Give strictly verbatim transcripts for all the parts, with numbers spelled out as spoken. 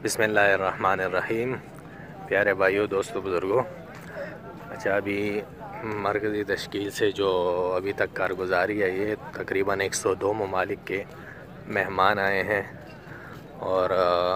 बिस्मिल्लाहिर्रहमानिर्रहीम। प्यारे भाइयों, दोस्तों, बुज़ुर्गों, अच्छा अभी मरकज़ी तश्कील से जो अभी तक कारगुजारी है, ये तकरीबन एक सौ दो ममालिक के मेहमान आए हैं और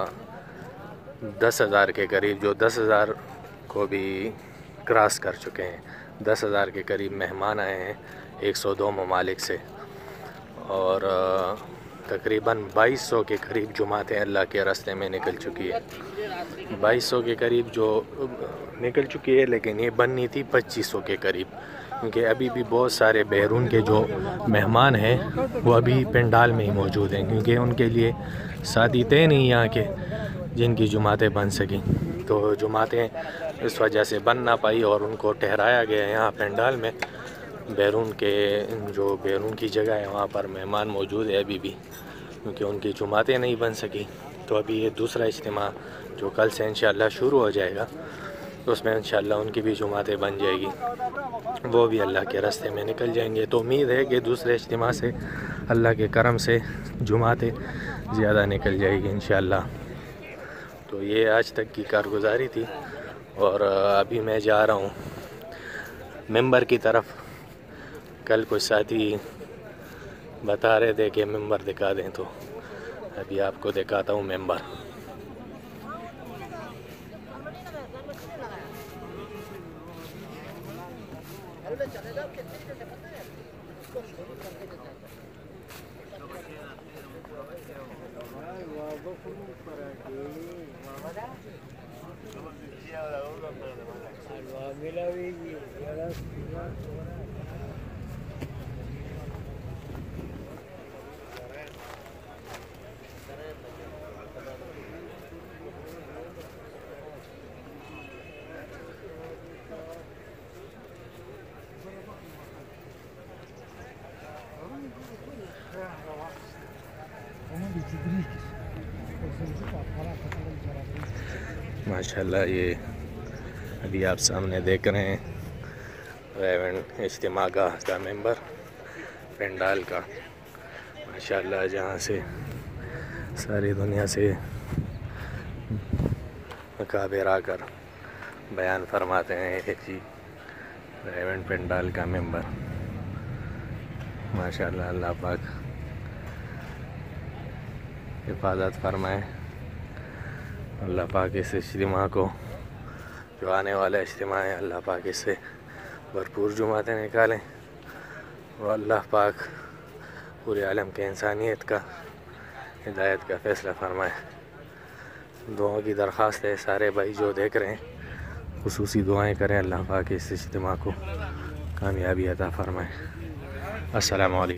दस हज़ार के करीब, जो दस हज़ार को भी क्रॉस कर चुके हैं, दस हज़ार के करीब मेहमान आए हैं एक सौ दो ममालिक से। और तकरीबन बाईस सौ के करीब जुमातें अल्लाह के रास्ते में निकल चुकी है। बाईस सौ के करीब जो निकल चुकी है, लेकिन ये बननी थी पच्चीस सौ के करीब, क्योंकि अभी भी बहुत सारे बैरून के जो मेहमान हैं वो अभी पंडाल में ही मौजूद हैं, क्योंकि उनके लिए शादी तय नहीं यहाँ के जिनकी जुमातें बन सकें। तो जुमातें इस वजह से बन ना पाई और उनको ठहराया गया यहाँ पंडाल में। बैरून के जो बैरून की जगह है वहाँ पर मेहमान मौजूद है अभी भी, क्योंकि उनकी जुमातें नहीं बन सकी। तो अभी ये दूसरा इज्तिमा जो कल से इंशाअल्लाह शुरू हो जाएगा, तो उसमें इंशाअल्लाह उनकी भी जुमातें बन जाएगी, वो भी अल्लाह के रास्ते में निकल जाएंगे। तो उम्मीद है कि दूसरे इज्तिमा से अल्लाह के करम से जुमातें ज़्यादा निकल जाएगी इंशाअल्लाह। तो ये आज तक की कारगुजारी थी और अभी मैं जा रहा हूँ मेंबर की तरफ। कल कुछ साथी बता रहे थे कि मेंबर दिखा दें, तो अभी आपको दिखाता हूँ मेंबर। माशाल्लाह, ये अभी आप सामने देख रहे हैं रेवेंट इज्तिमा गाह का मेंबर पंडाल का। माशाल्लाह, जहाँ से सारी दुनिया से मकाबिर आकर बयान फरमाते हैं एक जी रेवेंट पंडाल का मेंबर। माशाल्लाह, अल्लाह पाक हिफाजत फरमाए। अल्लाह पाक इस इज्तिमा को, जो आने वाला इज्तिमा है, अल्लाह पाक इससे भरपूर जुमातें निकालें और अल्लाह पाक पूरे आलम के इंसानियत का हिदायत का फ़ैसला फरमाए। दुआओं की दरख्वास्त है, सारे भाई जो देख रहे हैं खुसूसी दुआएं करें, अल्लाह पाक इस इज्तिमा को कामयाबी अता फरमाए। अस्सलामु अलैकुम।